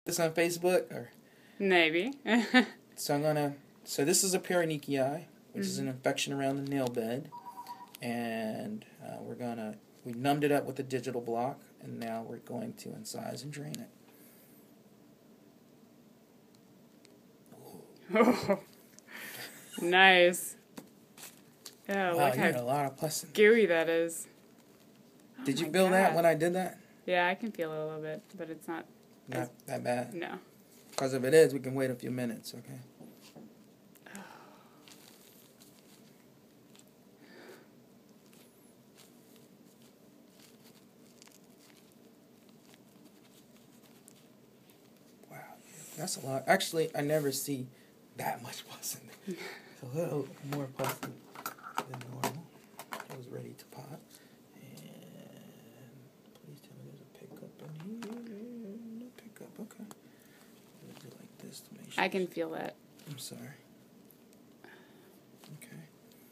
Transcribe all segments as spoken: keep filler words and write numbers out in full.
this on Facebook? Or maybe. So I'm gonna. So this is a paronychia, which mm-hmm. is an infection around the nail bed, and uh, we're gonna. We numbed it up with a digital block, and now we're going to incise and drain it. Oh, nice. Oh, wow, look you how had a lot of pus. gooey that is. Did oh you feel God. that when I did that? Yeah, I can feel it a little bit, but it's not... Not as, that bad? No. Because if it is, we can wait a few minutes, okay? Oh. Wow, that's a lot. Actually, I never see that much pus in there. It's a little more pus than normal. I was ready to pop. And please tell me there's a pickup in here. No pickup, okay. Let's do like this to make sure. I can feel that. I'm sorry. Okay.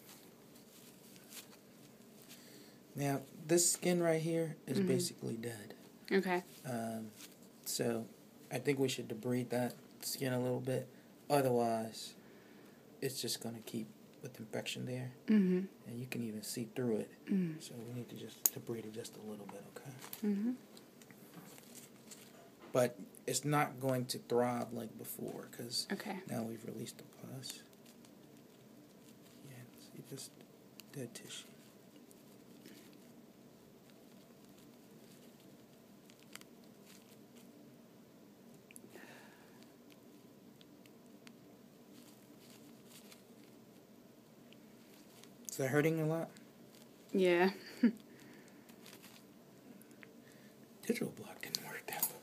Now, this skin right here is mm-hmm. basically dead. Okay. Um, so, I think we should debride that skin a little bit. Otherwise, it's just going to keep with infection there. Mm-hmm. And you can even see through it. Mm. So, we need to just debride it just a little bit, okay? Mm-hmm. But it's not going to throb like before, because okay. now we've released the pus. Yeah, see, just dead tissue. Is that hurting a lot? Yeah. Digital block didn't work that well.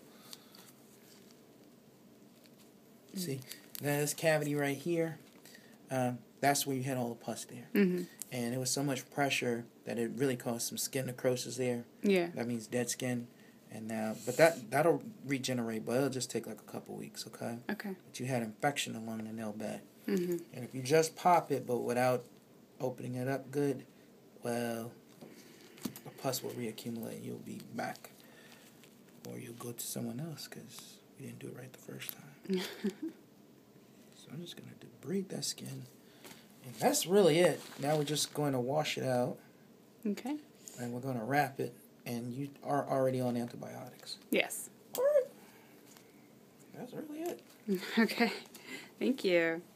Mm. See, now this cavity right here, um, that's where you had all the pus there. Mm-hmm. And it was so much pressure that it really caused some skin necrosis there. Yeah. That means dead skin. And now, but that, that'll regenerate, but it'll just take like a couple weeks, okay? Okay. But you had infection along the nail bed. Mm-hmm. And if you just pop it, but without opening it up good, well, the pus will reaccumulate. You'll be back. Or you'll go to someone else because we didn't do it right the first time. So I'm just going to debride that skin. And that's really it. Now we're just going to wash it out. Okay. And we're going to wrap it. And you are already on antibiotics. Yes. All right. That's really it. Okay. Thank you.